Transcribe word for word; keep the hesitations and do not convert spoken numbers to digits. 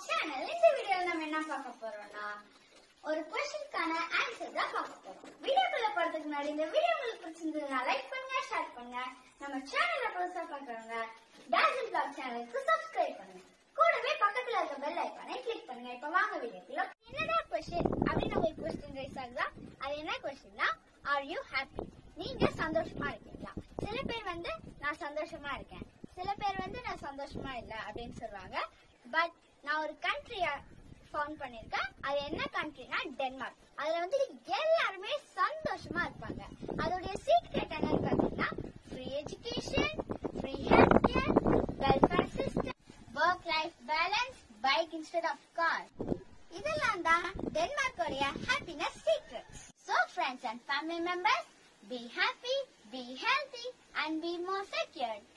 Channel இந்த வீடியோல நம்ம என்ன பார்க்க போறோம்னா ஒரு क्वेश्चनக்கான ஆன்சர் தான் பார்க்க போறோம். வீடியோக்குள்ள போறதுக்கு முன்னாடி இந்த வீடியோ உங்களுக்கு பிடிச்சிருந்தா லைக் பண்ணுங்க, ஷேர் பண்ணுங்க. நம்ம சேனலை புதுசா பார்க்கறவங்க டாசில் பிளாக் சேனலுக்கு சப்ஸ்கிரைப் பண்ணுங்க. கூடவே பக்கத்துல இருக்க பெல் ஐகானை கிளிக் பண்ணுங்க. இப்போ வாங்க வீடியோக்குள்ள. என்னடா क्वेश्चन அப்படின ஒரு क्वेश्चन ரைஸ் ஆகுதா? அது என்ன क्वेश्चनனா ஆர் யூ ஹாப்பி? நீங்க சந்தோஷமா இருக்கீங்களா? சில பேர் வந்து நான் சந்தோஷமா இருக்கேன், சில பேர் வந்து நான் சந்தோஷமா இல்ல அப்படின்னு சொல்றாங்க. பட் நான் ஒரு கண்ட்ரிய ஃபவுண்ட் பண்ணிருக்கேன். அது என்ன கண்ட்ரினா டென்மார்க். அதுல வந்து எல்லாருமே சந்தோஷமா இருப்பாங்க. அதோட சீக்ரெட் என்னன்னு பாத்தீங்கன்னா free education, free health care, welfare system, work life balance, bike instead of car. இதெல்லாம் தான் டென்மார்க்கோட happiness secrets. So friends and family members, be happy, be healthy and be more secure.